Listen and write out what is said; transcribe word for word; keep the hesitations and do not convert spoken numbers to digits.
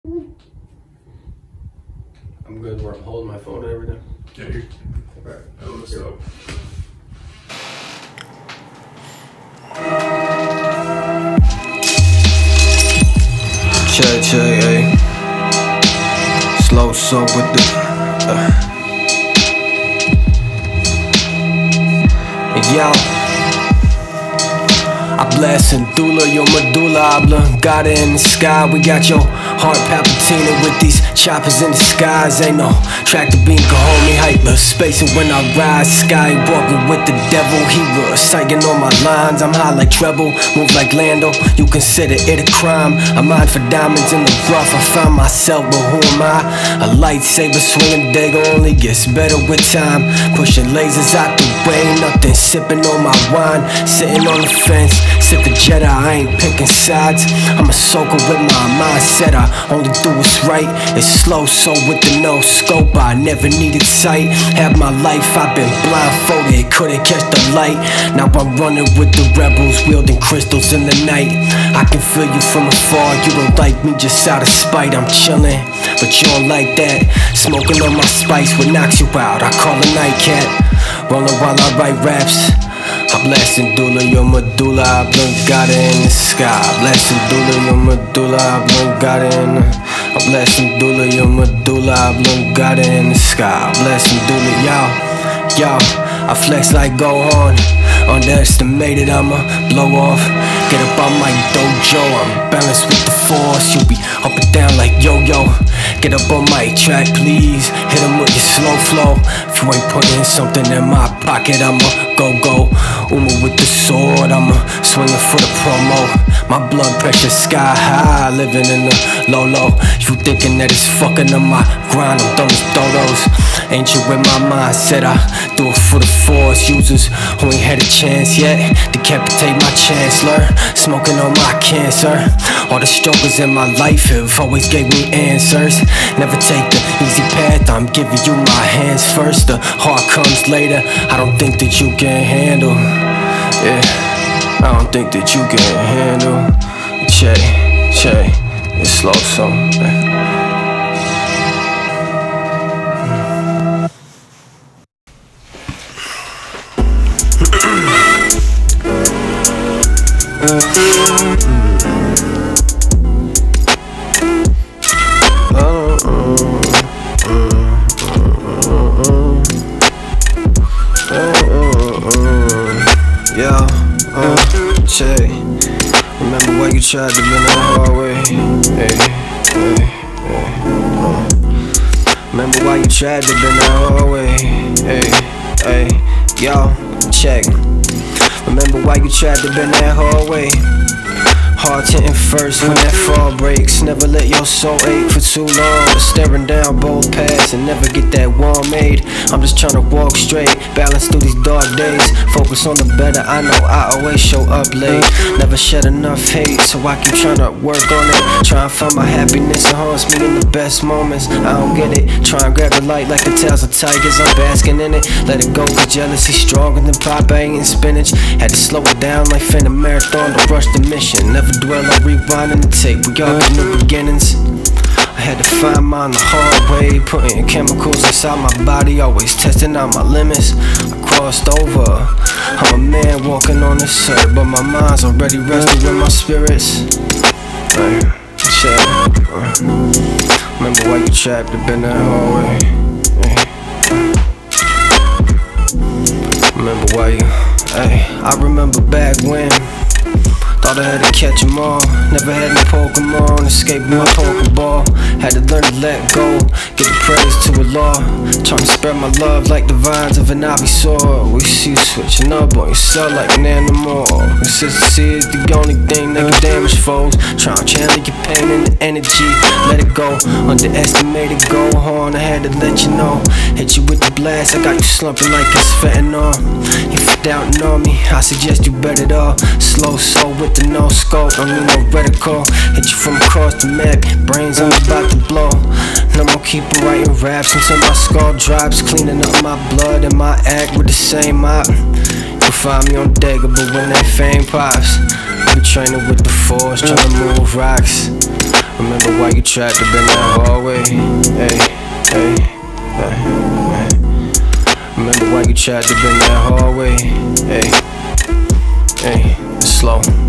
I'm good where I'm holding my phone and everything. Yeah, you're right. Oh, what's up? Check, check, ayy. Slow so with the uh. Yo, I blast and doula, your medulla obla. Got it in the sky, we got your heart palpitating with these choppers in the skies. Ain't no tractor beam can hold me hyper. Spacing when I rise, sky walking with the devil. He reciting on my lines, I'm high like treble. Move like Lando, you consider it a crime. I'm mine for diamonds in the rough, I found myself, but who am I? A lightsaber swinging dagger only gets better with time. Pushing lasers out the way, nothing sipping on my wine. Sitting on the fence, sit the Jedi, I ain't picking sides. I'm a soaker with my mindset, I only do what's right. It's slow, so with the no scope, I never needed sight. Half my life I've been blindfolded, couldn't catch the light. Now I'm running with the rebels, wielding crystals in the night. I can feel you from afar, you don't like me just out of spite. I'm chilling, but you don't like that. Smoking on my spice, what knocks you out, I call a nightcat. Rolling while I write raps, I blast and doula, your medulla oblongata in the sky. Blast and doula, your medulla oblongata in the I blast and doula, your medulla oblongata in the sky. Blast and doula, y'all, y'all. I flex like go on. Underestimated, I'ma blow off. Get up on my dojo, I'm balanced with the force. You be up and down like yo-yo. Get up on my track, please. Hit 'em with your slow flow. If you ain't putting something in my pocket, I'ma go-go. Uma with the sword, I'ma swinging for the promo. My blood pressure sky high, living in the low-low. You thinking that it's fucking on my grind, I'm dumb as dodos. Ain't you with my mindset, I do it for the force users who ain't had a chance yet. Decapitate my chancellor, smoking on my cancer. All the struggles in my life have always gave me answers. Never take the easy path, I'm giving you my hands first. The heart comes later, I don't think that you can handle. Yeah, I don't think that you can handle. Check, check, it's slow so yeah, uh, check. Remember why you tried to bend the hard way? Hey, hey, hey, uh. Remember why you tried to bend the hard way? Hey, hey, yo, check. Remember why you tried to bend that hard way? Heart hitting first when that fall breaks. Never let your soul ache for too long. Staring down both paths and never get that one made. I'm just trying to walk straight, balance through these dark days. Focus on the better, I know I always show up late. Never shed enough hate, so I keep trying to work on it. Try and find my happiness, it haunts me in the best moments. I don't get it, try and grab the light like the tails of tigers. I'm basking in it, let it go, cause jealousy stronger than Popeye eating spinach. Had to slow it down like Phantom Marathon to rush the mission. Never dwell on rewinding the tape, we all got new beginnings. I had to find mine the hard way, putting chemicals inside my body, always testing out my limits. I crossed over, I'm a man walking on this earth, but my mind's already rested with my spirits. Hey, check. Remember why you trapped up in that hallway? Hey. Remember why you, hey, I remember back when thought I had to catch 'em all. Never had no Pokemon, escaped my Pokeball. Had to learn to let go, give the praise to Allah. Trying to spread my love like the vines of an Ivysaur. We see you switching up on yourself like an animal. Consistency is the only thing that can damage foes. Trying to channel your pain into energy, let it go. Underestimated, go on, I had to let you know. Hit you with the blast, I got you slumping like it's fentanyl. If you're doubting on me, I suggest you bet it all. Slow soul with the no scope, don't need no reticle. Hit you from across the map, brains I'm about to blow. No more keeping writing raps until my skull drops. Cleaning up my blood and my act with the same mop. You find me on Dagobah when that fame pops. I be training with the force, trying to move rocks. Remember why you trapped up in that hallway? Hey, hey, hey, hey. Remember why you trapped up in that hallway? Hey, hey, it's slow.